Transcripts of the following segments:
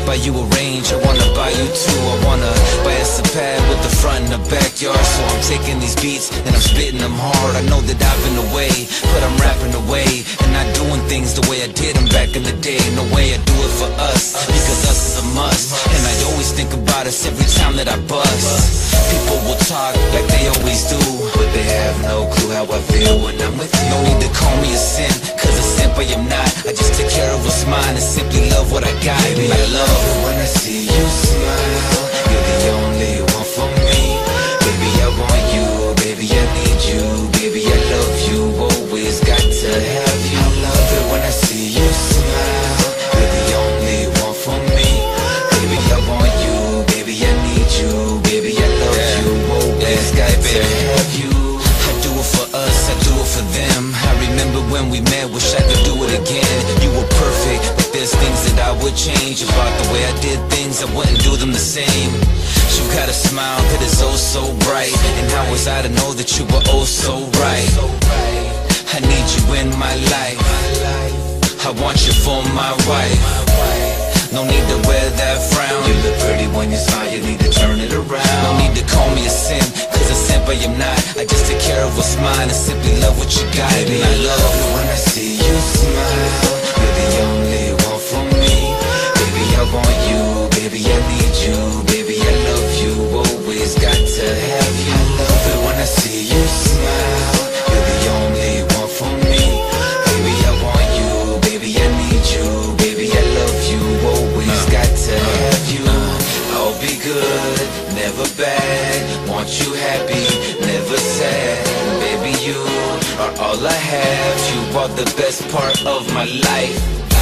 buy you a range, I wanna buy you two. I wanna buy us a pad with the front and the backyard. So I'm taking these beats and I'm spitting them hard. I know that I've been away, but I'm rapping away and not doing things the way I did them back in the day. No way I do it for us, because us is a must. And I always think about us every time that I bust. People will talk like they always do, but they have no clue how I feel when I'm with you. No need to call me a simp, cause a simp I am not. I just take care of what's mine and simply love what I got. Baby, I love it when I see you smile. You're the only one for me. Baby, I want you, baby, I need you. Baby, I love you, always got to have you. I love it when I see you smile. You're the only one for me. Baby, I want you, baby, I need you. Baby, I love you, always got to have you. I do it for us, I do it for them. I remember when we met, wish I could do it again. You were perfect, but there's things that I would change about the way I did things. I wouldn't do them the same. You got a smile that is oh so bright, and how was I to know that you were oh so right? I need you in my life, I want you for my wife. No need to wear that frown. You look pretty when you smile, you need to turn it around. No need to call me a simp, cause a simp I am not. I just take care of what's mine and simply love what you got. Baby, I love it when I see you smile. You're the only one for me. Baby, I want you, baby, I need you. Baby, I love you, always got to have you. I love it when I see you smile. You're the only one for me. Baby, I want you, baby, I need you. Baby, I love you, always got to have you. I'll be good, never bad. Want you happy, never sad. Baby, you are all I have. You are the best part of my life.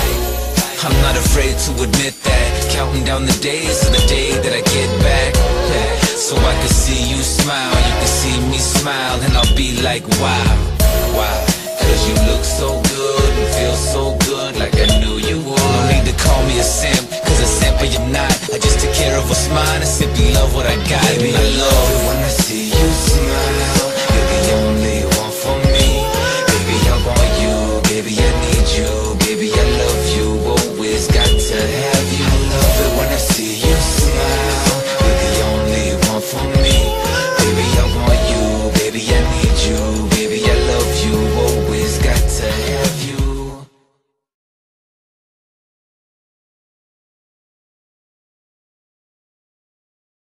I'm not afraid to admit that. Counting down the days to the day that I get back, so I can see you smile, you can see me smile, and I'll be like wow, wow. Cause you look so good and feel so good, like I knew you would. No need to call me a simp, cause a simp I am not. I just take care of what's mine and simply love what I got. Baby, I love it when I see you smile. You're the only one for me. Baby, I want you, baby, I need you. Baby, I love you, always got to have